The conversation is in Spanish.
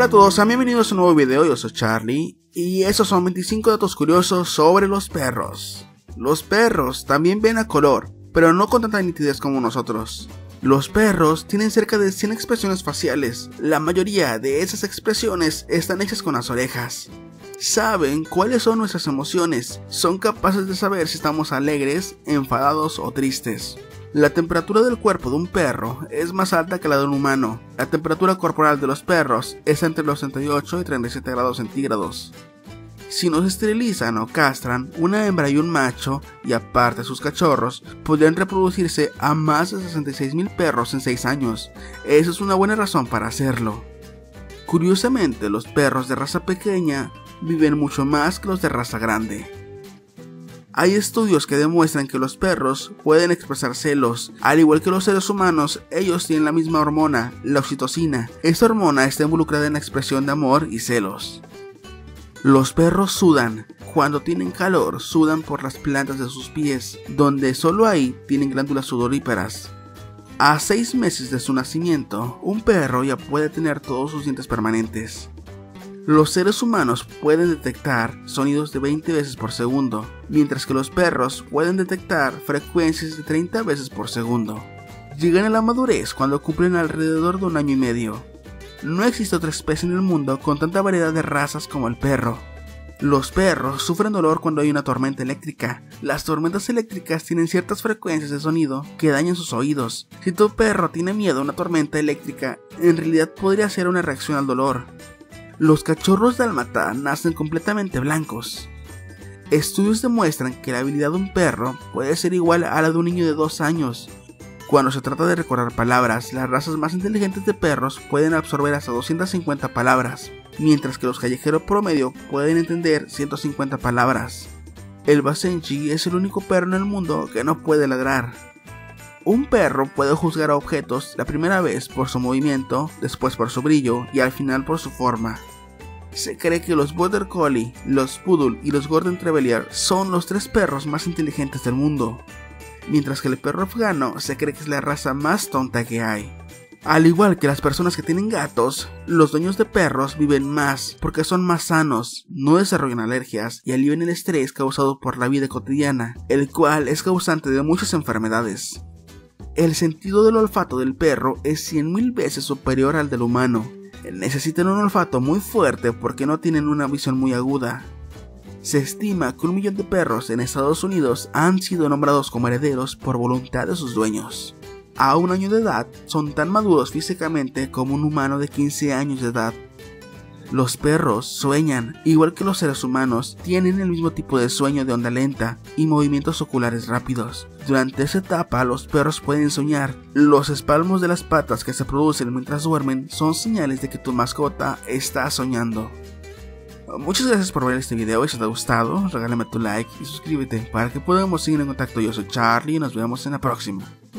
Hola a todos, sean bienvenidos a un nuevo video. Yo soy Charlie y esos son 25 datos curiosos sobre los perros. Los perros también ven a color, pero no con tanta nitidez como nosotros. Los perros tienen cerca de 100 expresiones faciales. La mayoría de esas expresiones están hechas con las orejas. Saben cuáles son nuestras emociones, son capaces de saber si estamos alegres, enfadados o tristes. La temperatura del cuerpo de un perro es más alta que la de un humano. La temperatura corporal de los perros es entre los 38 y 37 grados centígrados. Si nos esterilizan o castran, una hembra y un macho, y aparte sus cachorros, podrían reproducirse a más de 66,000 perros en 6 años. Esa es una buena razón para hacerlo. Curiosamente, los perros de raza pequeña viven mucho más que los de raza grande. Hay estudios que demuestran que los perros pueden expresar celos. Al igual que los seres humanos, ellos tienen la misma hormona, la oxitocina. Esta hormona está involucrada en la expresión de amor y celos. Los perros sudan. Cuando tienen calor, sudan por las plantas de sus pies, donde solo ahí tienen glándulas sudoríparas. A 6 meses de su nacimiento, un perro ya puede tener todos sus dientes permanentes. Los seres humanos pueden detectar sonidos de 20 veces por segundo, mientras que los perros pueden detectar frecuencias de 30 veces por segundo. Llegan a la madurez cuando cumplen alrededor de 1 año y medio. No existe otra especie en el mundo con tanta variedad de razas como el perro. Los perros sufren dolor cuando hay una tormenta eléctrica. Las tormentas eléctricas tienen ciertas frecuencias de sonido que dañan sus oídos. Si tu perro tiene miedo a una tormenta eléctrica, en realidad podría ser una reacción al dolor. Los cachorros dálmata nacen completamente blancos. Estudios demuestran que la habilidad de un perro puede ser igual a la de un niño de 2 años. Cuando se trata de recordar palabras, las razas más inteligentes de perros pueden absorber hasta 250 palabras, mientras que los callejeros promedio pueden entender 150 palabras. El Basenji es el único perro en el mundo que no puede ladrar. Un perro puede juzgar a objetos la primera vez por su movimiento, después por su brillo y al final por su forma. Se cree que los Border Collie, los Poodle y los Golden Retriever son los 3 perros más inteligentes del mundo, mientras que el perro afgano se cree que es la raza más tonta que hay. Al igual que las personas que tienen gatos, los dueños de perros viven más porque son más sanos, no desarrollan alergias y alivian el estrés causado por la vida cotidiana, el cual es causante de muchas enfermedades. El sentido del olfato del perro es 100,000 veces superior al del humano. Necesitan un olfato muy fuerte porque no tienen una visión muy aguda. Se estima que 1 millón de perros en Estados Unidos han sido nombrados como herederos por voluntad de sus dueños. A 1 año de edad son tan maduros físicamente como un humano de 15 años de edad. Los perros sueñan, igual que los seres humanos, tienen el mismo tipo de sueño de onda lenta y movimientos oculares rápidos. Durante esa etapa los perros pueden soñar. Los espasmos de las patas que se producen mientras duermen son señales de que tu mascota está soñando. Muchas gracias por ver este video y si te ha gustado, regálame tu like y suscríbete para que podamos seguir en contacto. Yo soy Charlie y nos vemos en la próxima.